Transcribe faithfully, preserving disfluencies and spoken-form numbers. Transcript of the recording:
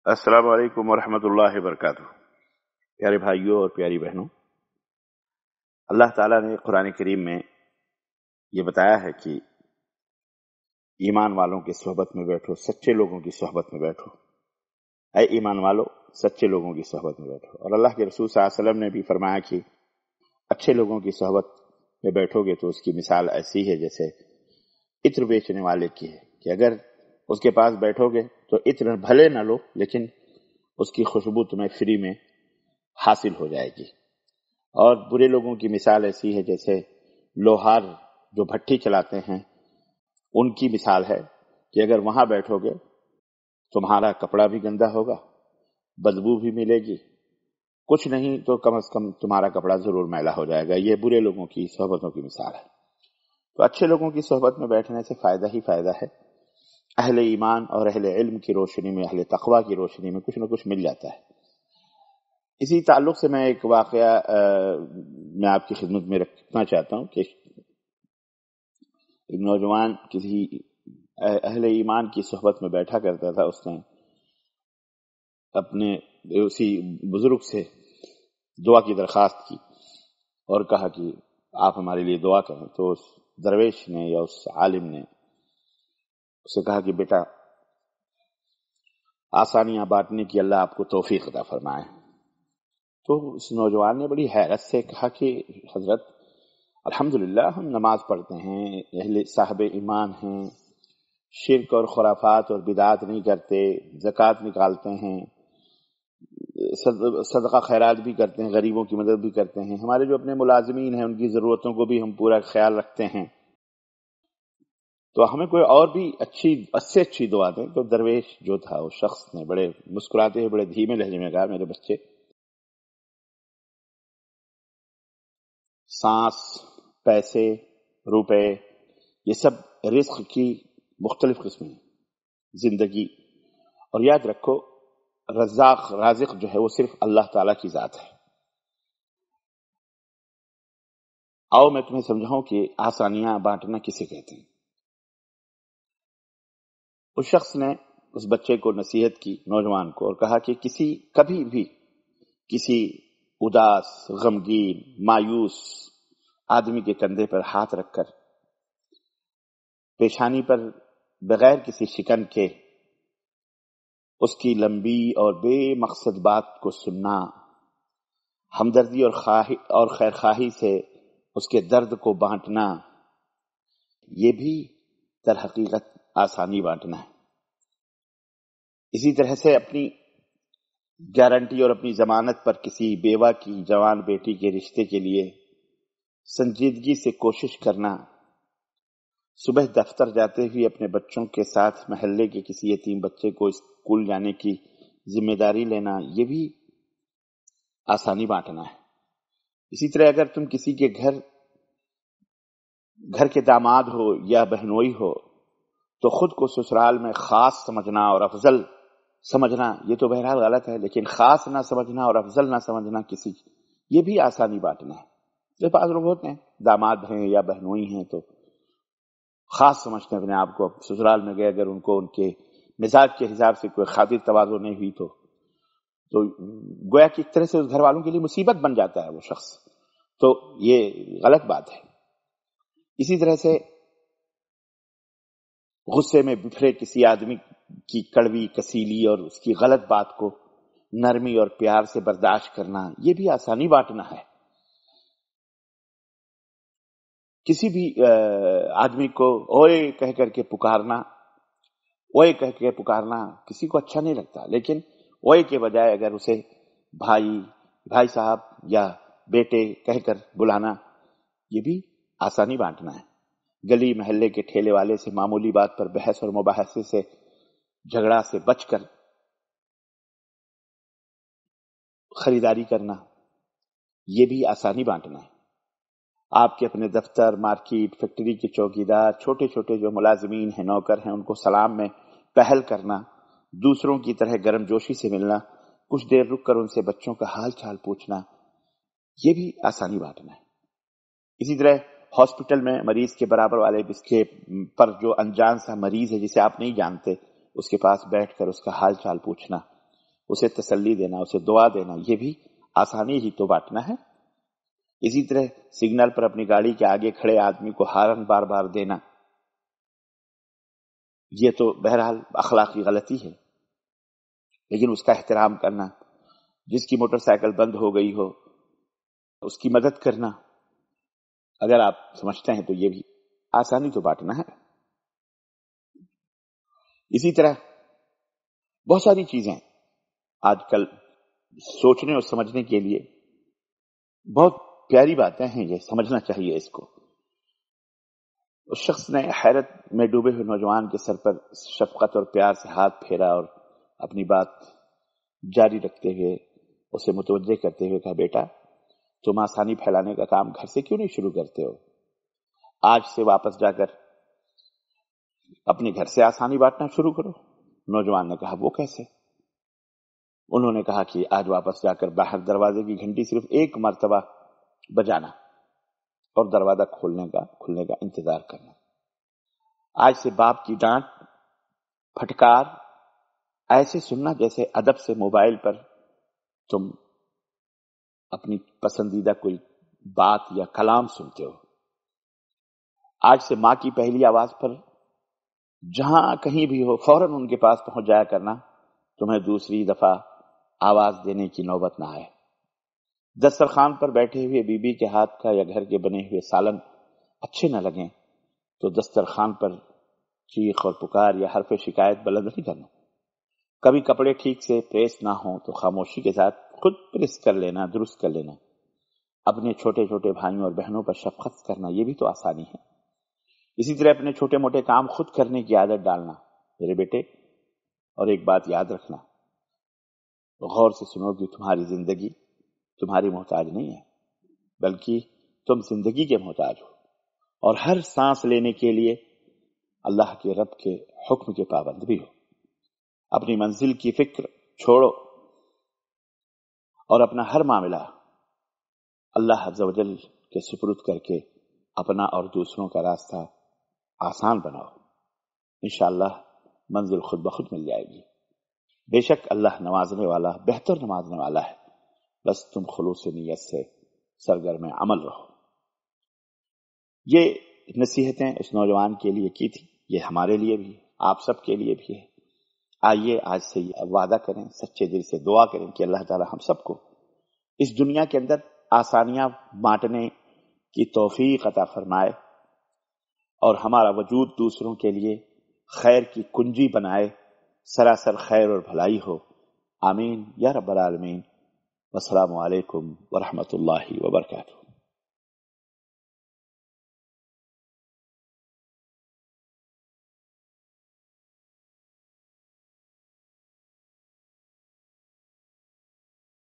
السلام علیکم ورحمۃ اللہ وبرکاتہ۔ پیارے بھائیوں اور پیاری بہنوں، اللہ تعالیٰ نے قرآن کریم میں یہ بتایا ہے کہ ایمان والوں کی صحبت میں بیٹھو، سچے لوگوں کی صحبت میں بیٹھو۔ اے ایمان والو، سچے لوگوں کی صحبت میں بیٹھو۔ اور اللہ کے رسول صلی اللہ علیہ وسلم نے بھی فرمایا کہ اچھے لوگوں کی صحبت میں بیٹھو گے تو اس کی مثال ایسی ہے جیسے عطر بیچنے والے کی ہے، کہ اگر اس کے پاس بیٹھو گے تو عطر بھلے نہ لو لیکن اس کی خوشبو تمہیں فری میں حاصل ہو جائے گی۔ اور برے لوگوں کی مثال ایسی ہے جیسے لوہار جو بھٹی چلاتے ہیں، ان کی مثال ہے کہ اگر وہاں بیٹھو گے تمہارا کپڑا بھی گندا ہوگا، بدبو بھی ملے گی، کچھ نہیں تو کم از کم تمہارا کپڑا ضرور میلا ہو جائے گا۔ یہ برے لوگوں کی صحبتوں کی مثال ہے۔ تو اچھے لوگوں کی صحبت میں بیٹھنے سے فائدہ ہی فائدہ ہے۔ اہل ایمان اور اہل علم کی روشنی میں، اہل تقویٰ کی روشنی میں کچھ نہ کچھ مل جاتا ہے۔ اسی تعلق سے میں ایک واقعہ میں آپ کی خدمت میں رکھنا چاہتا ہوں کہ ایک نوجوان کسی اہل ایمان کی صحبت میں بیٹھا کرتا تھا۔ اس نے اپنے اسی بزرگ سے دعا کی درخواست کی اور کہا کہ آپ ہمارے لیے دعا کریں۔ تو اس درویش نے یا اس عالم نے اسے کہا کہ بیٹا، آسانیاں بانٹنے کی اللہ آپ کو توفیق عطا فرمائے۔ تو اس نوجوان نے بڑی حیرت سے کہا کہ حضرت، الحمدللہ ہم نماز پڑھتے ہیں، اہل صاحب ایمان ہیں، شرک اور خرافات اور بدعات نہیں کرتے، زکوٰۃ نکالتے ہیں، صدقہ خیرات بھی کرتے ہیں، غریبوں کی مدد بھی کرتے ہیں، ہمارے جو اپنے ملازمین ہیں ان کی ضرورتوں کو بھی ہم پورا خیال رکھتے ہیں، تو ہمیں کوئی اور بھی اچھی اس سے اچھی دعا دیں۔ تو درویش جو تھا اس شخص نے بڑے مسکراتے ہوئے بڑے دھیمے لہجے میں کہا، میرے بچے، سانس، پیسے، روپے، یہ سب رزق کی مختلف قسمیں ہیں، زندگی، اور یاد رکھو رزاق رازق جو ہے وہ صرف اللہ تعالیٰ کی ذات ہے۔ آؤ میں تمہیں سمجھاؤں کہ آسانیاں بانٹنا کسے کہتے ہیں۔ اس شخص نے اس بچے کو نصیحت کی، نوجوان کو، اور کہا کہ کسی کبھی بھی کسی اداس، غمگین، مایوس آدمی کے کندھے پر ہاتھ رکھ کر پیشانی پر بغیر کسی شکن کے اس کی لمبی اور بے مقصد بات کو سننا، ہمدردی اور خواہی اور خیر خواہی سے اس کے درد کو بانٹنا، یہ بھی در حقیقت آسانی بانٹنا ہے۔ اسی طرح سے اپنی گارنٹی اور اپنی ضمانت پر کسی بیوہ کی جوان بیٹی کے رشتے کے لیے سنجیدگی سے کوشش کرنا، صبح دفتر جاتے ہوئے اپنے بچوں کے ساتھ محلے کے کسی یتیم بچے کو اسکول جانے کی ذمہ داری لینا، یہ بھی آسانی بانٹنا ہے۔ اسی طرح اگر تم کسی کے گھر گھر کے داماد ہو یا بہنوئی ہو تو خود کو سسرال میں خاص سمجھنا اور افضل سمجھنا، یہ تو بہرحال غلط ہے، لیکن خاص نہ سمجھنا اور افضل نہ سمجھنا کسی، یہ بھی آسانی بانٹنا ہے۔ جو بعض لوگ ہوتے ہیں داماد ہیں یا بہنوئی ہیں تو خاص سمجھتے ہیں اپنے آپ کو، سسرال میں گئے اگر ان کو ان کے مزاج کے حساب سے کوئی خاطر تواضع نہیں ہوئی تو تو گویا کہ ایک طرح سے اس گھر والوں کے لیے مصیبت بن جاتا ہے وہ شخص، تو یہ غلط بات ہے۔ اسی طرح سے غصے میں بپھرے کسی آدمی کی کڑوی، کسیلی اور اس کی غلط بات کو نرمی اور پیار سے برداشت کرنا، یہ بھی آسانی بانٹنا ہے۔ کسی بھی آدمی کو اوئے کہہ کر کے پکارنا، اوئے کہہ کے پکارنا کسی کو اچھا نہیں لگتا، لیکن اوئے کے بجائے اگر اسے بھائی، بھائی صاحب یا بیٹے کہہ کر بلانا، یہ بھی آسانی بانٹنا ہے۔ گلی محلے کے ٹھیلے والے سے معمولی بات پر بحث اور مباحثے سے، جھگڑا سے بچ کر خریداری کرنا، یہ بھی آسانی بانٹنا ہے۔ آپ کے اپنے دفتر، مارکیٹ، فیکٹری کے چوکیدار، چھوٹے چھوٹے جو ملازمین ہیں، نوکر ہیں، ان کو سلام میں پہل کرنا، دوسروں کی طرح گرم جوشی سے ملنا، کچھ دیر رک کر ان سے بچوں کا حال چال پوچھنا، یہ بھی آسانی بانٹنا ہے۔ اسی طرح ہاسپٹل میں مریض کے برابر والے بستر پر جو انجان سا مریض ہے جسے آپ نہیں جانتے، اس کے پاس بیٹھ کر اس کا حال چال پوچھنا، اسے تسلی دینا، اسے دعا دینا، یہ بھی آسانی ہی تو بانٹنا ہے۔ اسی طرح سگنل پر اپنی گاڑی کے آگے کھڑے آدمی کو ہارن بار بار دینا، یہ تو بہرحال اخلاقی غلطی ہے، لیکن اس کا احترام کرنا، جس کی موٹر سائیکل بند ہو گئی ہو اس کی مدد کرنا، اگر آپ سمجھتے ہیں تو یہ بھی آسانی تو بانٹنا ہے۔ اسی طرح بہت ساری چیزیں آج کل سوچنے اور سمجھنے کے لیے بہت پیاری باتیں ہیں، یہ سمجھنا چاہیے اس کو۔ اس شخص نے حیرت میں ڈوبے ہوئے نوجوان کے سر پر شفقت اور پیار سے ہاتھ پھیرا اور اپنی بات جاری رکھتے ہوئے اسے متوجہ کرتے ہوئے کہا، بیٹا تم آسانی پھیلانے کا کام گھر سے کیوں نہیں شروع کرتے ہو؟ آج سے واپس جا کر اپنے گھر سے آسانی بانٹنا شروع کرو۔ نوجوان نے کہا، وہ کیسے؟ انہوں نے کہا کہ آج واپس جا کر باہر دروازے کی گھنٹی صرف ایک مرتبہ بجانا اور دروازہ کھولنے کا کھلنے کا انتظار کرنا۔ آج سے باپ کی ڈانٹ پھٹکار ایسے سننا جیسے ادب سے موبائل پر تم اپنی پسندیدہ کوئی بات یا کلام سنتے ہو۔ آج سے ماں کی پہلی آواز پر جہاں کہیں بھی ہو فوراً ان کے پاس پہنچ جایا کرنا، تمہیں دوسری دفعہ آواز دینے کی نوبت نہ آئے۔ دسترخوان پر بیٹھے ہوئے بیوی بی کے ہاتھ کا یا گھر کے بنے ہوئے سالن اچھے نہ لگیں تو دسترخوان پر چیخ اور پکار یا حرف شکایت بلند نہیں کرنا۔ کبھی کپڑے ٹھیک سے پریس نہ ہوں تو خاموشی کے ساتھ خود پریس کر لینا، درست کر لینا۔ اپنے چھوٹے چھوٹے بھائیوں اور بہنوں پر شفقت کرنا، یہ بھی تو آسانی ہے۔ اسی طرح اپنے چھوٹے موٹے کام خود کرنے کی عادت ڈالنا۔ میرے بیٹے، اور ایک بات یاد رکھنا، غور سے سنو کہ تمہاری زندگی تمہاری محتاج نہیں ہے، بلکہ تم زندگی کے محتاج ہو، اور ہر سانس لینے کے لیے اللہ کے رب کے حکم کے پابند بھی ہو۔ اپنی منزل کی فکر چھوڑو اور اپنا ہر معاملہ اللہ عز و جل کے سپرد کر کے اپنا اور دوسروں کا راستہ آسان بناؤ۔ انشاءاللہ منزل خود بخود مل جائے گی۔ بے شک اللہ نوازنے والا، بہتر نوازنے والا ہے، بس تم خلوص نیت سے سرگرم عمل رہو۔ یہ نصیحتیں اس نوجوان کے لیے کی تھی، یہ ہمارے لیے بھی، آپ سب کے لیے بھی ہے۔ آئیے آج سے یہ وعدہ کریں، سچے دل سے دعا کریں کہ اللہ تعالی ہم سب کو اس دنیا کے اندر آسانیاں بانٹنے کی توفیق عطا فرمائے اور ہمارا وجود دوسروں کے لیے خیر کی کنجی بنائے، سراسر خیر اور بھلائی ہو۔ آمین یا رب العالمین۔ والسلام علیکم ورحمۃ اللہ وبرکاتہ۔